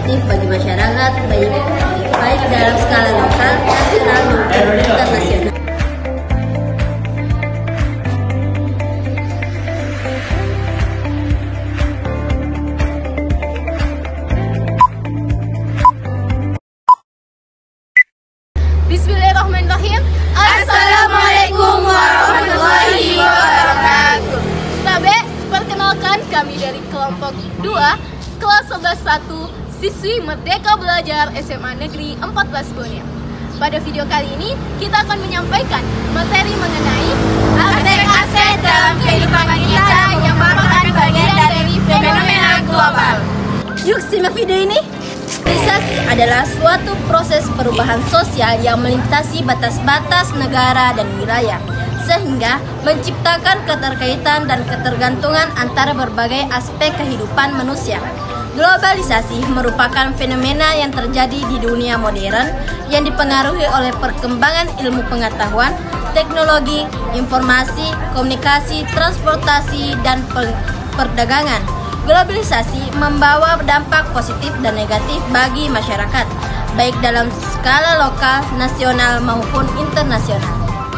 positif bagi masyarakat, baik dalam skala lokal, nasional, maupun internasional. Bismillahirrahmanirrahim. Assalamualaikum warahmatullahi wabarakatuh. Tabe, perkenalkan kami dari kelompok 2, kelas 11-1, siswi Merdeka Belajar SMA Negeri 14 Boneo. Pada video kali ini, kita akan menyampaikan materi mengenai aspek-aspek dalam kehidupan kita yang merupakan bagian dari fenomena global. Yuk simak video ini. Globalisasi adalah suatu proses perubahan sosial yang melintasi batas-batas negara dan wilayah, sehingga menciptakan keterkaitan dan ketergantungan antara berbagai aspek kehidupan manusia. Globalisasi merupakan fenomena yang terjadi di dunia modern yang dipengaruhi oleh perkembangan ilmu pengetahuan, teknologi, informasi, komunikasi, transportasi, dan perdagangan. Globalisasi membawa dampak positif dan negatif bagi masyarakat, baik dalam skala lokal, nasional, maupun internasional.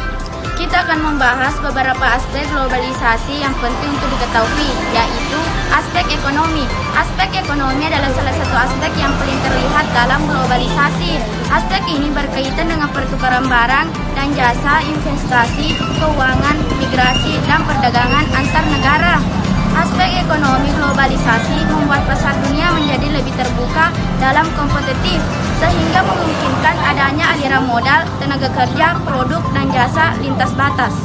Kita akan membahas beberapa aspek globalisasi yang penting untuk diketahui, yaitu aspek ekonomi. Aspek ekonomi adalah salah satu aspek yang paling terlihat dalam globalisasi. Aspek ini berkaitan dengan pertukaran barang dan jasa, investasi, keuangan, migrasi, dan perdagangan antar negara. Aspek ekonomi globalisasi membuat pasar dunia menjadi lebih terbuka dalam kompetitif, sehingga memungkinkan adanya aliran modal, tenaga kerja, produk, dan jasa lintas batas.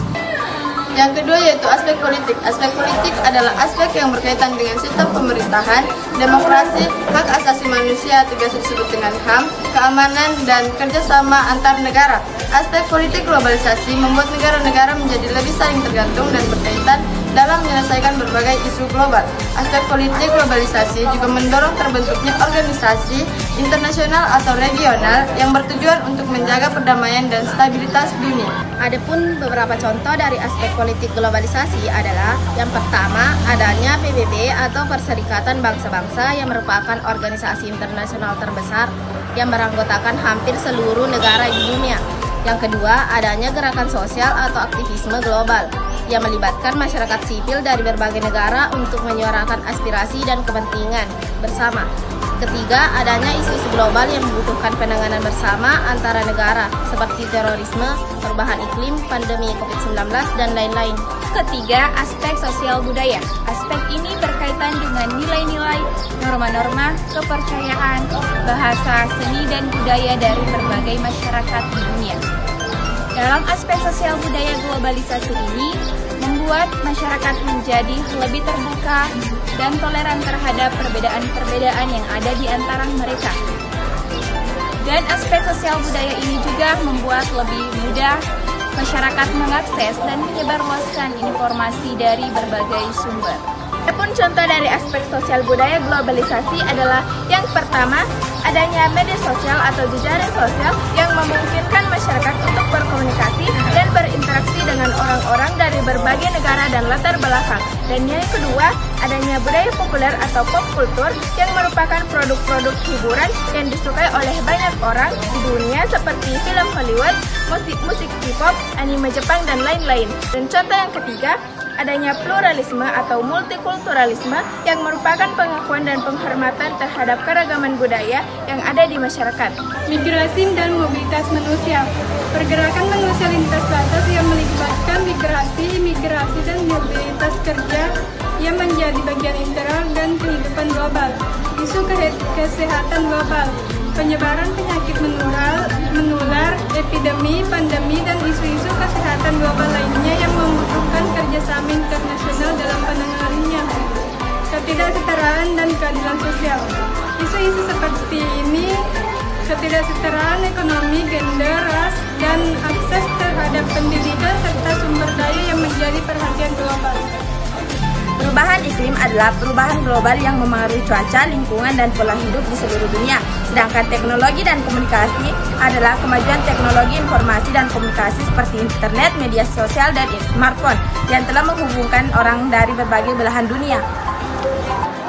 Yang kedua yaitu aspek politik. Aspek politik adalah aspek yang berkaitan dengan sistem pemerintahan, demokrasi, hak asasi manusia atau biasa disebut dengan HAM, keamanan, dan kerjasama antar negara. Aspek politik globalisasi membuat negara-negara menjadi lebih saling tergantung dan berkaitan dalam menyelesaikan berbagai isu global. Aspek politik globalisasi juga mendorong terbentuknya organisasi internasional atau regional yang bertujuan untuk menjaga perdamaian dan stabilitas dunia. Adapun beberapa contoh dari aspek politik globalisasi adalah yang pertama, adanya PBB atau Perserikatan Bangsa-Bangsa yang merupakan organisasi internasional terbesar yang beranggotakan hampir seluruh negara di dunia. Yang kedua, adanya gerakan sosial atau aktivisme global yang melibatkan masyarakat sipil dari berbagai negara untuk menyuarakan aspirasi dan kepentingan bersama. Ketiga, adanya isu-isu global yang membutuhkan penanganan bersama antara negara seperti terorisme, perubahan iklim, pandemi COVID-19, dan lain-lain. Ketiga, aspek sosial budaya. Aspek ini berkaitan dengan nilai-nilai, norma-norma, kepercayaan, bahasa, seni, dan budaya dari berbagai masyarakat di dunia. Dalam aspek sosial budaya globalisasi ini, membuat masyarakat menjadi lebih terbuka dan toleran terhadap perbedaan-perbedaan yang ada di antara mereka. Dan aspek sosial budaya ini juga membuat lebih mudah masyarakat mengakses dan menyebarluaskan informasi dari berbagai sumber. Adapun contoh dari aspek sosial budaya globalisasi adalah yang pertama, adanya media sosial atau jejaring sosial yang memungkinkan masyarakat untuk berkomunikasi dan berinteraksi dengan orang-orang dari berbagai negara dan latar belakang. Dan yang kedua, adanya budaya populer atau pop culture yang merupakan produk-produk hiburan yang disukai oleh banyak orang di dunia seperti film Hollywood, musik K-pop, anime Jepang, dan lain-lain. Dan contoh yang ketiga, adanya pluralisme atau multikulturalisme yang merupakan pengakuan dan penghormatan terhadap keragaman budaya yang ada di masyarakat. Migrasi dan mobilitas manusia. Pergerakan manusia lintas batas yang melibatkan migrasi, imigrasi, dan mobilitas kerja yang menjadi bagian integral dan kehidupan global. Isu kesehatan global, penyebaran penyakit menular, epidemi, pandemi, dan isu-isu kesehatan global lainnya yang membutuhkan kerjasama internasional dalam penanganannya. Ketidaksetaraan dan keadilan sosial. Isu-isu seperti ini, ketidaksetaraan ekonomi, gender, ras, dan akses terhadap pendidikan serta sumber daya yang menjadi perhatian global. Perubahan iklim adalah perubahan global yang memengaruhi cuaca, lingkungan, dan pola hidup di seluruh dunia. Sedangkan teknologi dan komunikasi adalah kemajuan teknologi informasi dan komunikasi seperti internet, media sosial, dan smartphone yang telah menghubungkan orang dari berbagai belahan dunia.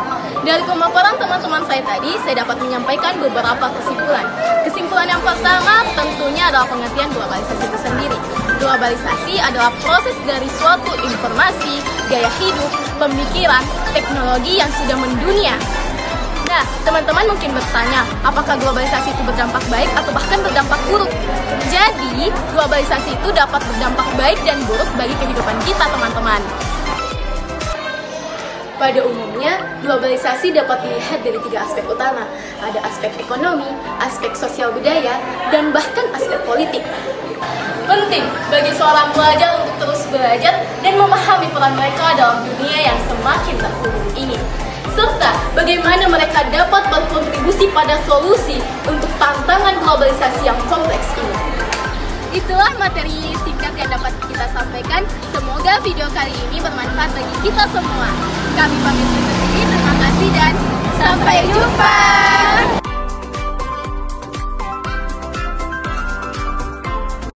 Dari pemaparan teman-teman saya tadi, saya dapat menyampaikan beberapa kesimpulan. Kesimpulan yang pertama tentunya adalah pengertian globalisasi itu sendiri. Globalisasi adalah proses dari suatu informasi, gaya hidup, pemikiran, teknologi yang sudah mendunia. Nah, teman-teman mungkin bertanya, apakah globalisasi itu berdampak baik atau bahkan berdampak buruk? Jadi, globalisasi itu dapat berdampak baik dan buruk bagi kehidupan kita, teman-teman. Pada umumnya, globalisasi dapat dilihat dari 3 aspek utama. Ada aspek ekonomi, aspek sosial budaya, dan bahkan aspek politik. Penting bagi seorang pelajar untuk terus belajar dan memahami peran mereka dalam dunia yang semakin terhubung ini. Serta bagaimana mereka dapat berkontribusi pada solusi untuk tantangan globalisasi yang kompleks ini. Itulah materi singkat yang dapat kita sampaikan. Semoga video kali ini bermanfaat bagi kita semua. Kami pamit undur diri, terima kasih dan sampai jumpa.